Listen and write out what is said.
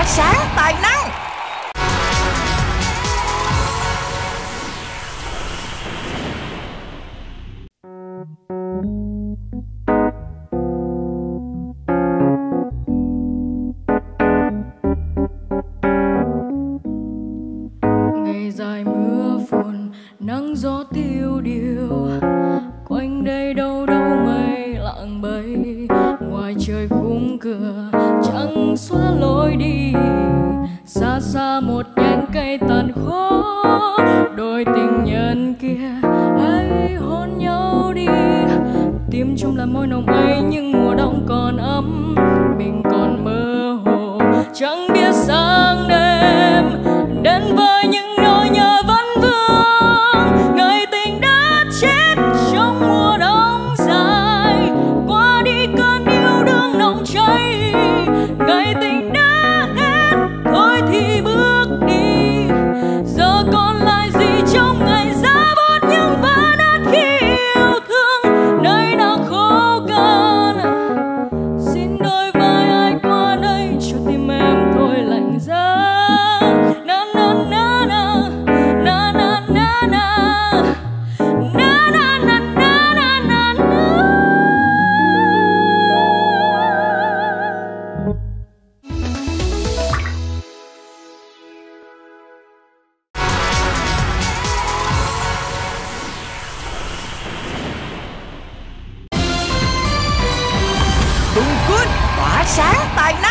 sáng tài năng. Ngày dài mưa phùn, nắng gió tiêu điều, quanh đây đâu đâu mây lặng bay. Ngoài trời khung cửa chẳng xóa lối đi, xa xa một nhánh cây tàn khô. Đôi tình nhân kia hãy hôn nhau đi, tim chung là môi nồng ấy nhưng mùa đông còn ấm. Mình còn mơ hồ chẳng biết sáng đêm đến với những nỗi nhớ vấn vương. Ngày tình đã chết trong mùa đông dài, qua đi cơn yêu đương nồng cháy. Ngày tình đã hết thôi thì bước đi, giờ còn lại gì trong ngày giá bút những vỡ nát khi yêu thương nơi nào khô cằn. Xin đôi vai ai qua đây cho tim em thôi lạnh giá. Na na na na na na na na na na na na na na. Tùng Good tỏa sáng tài năng.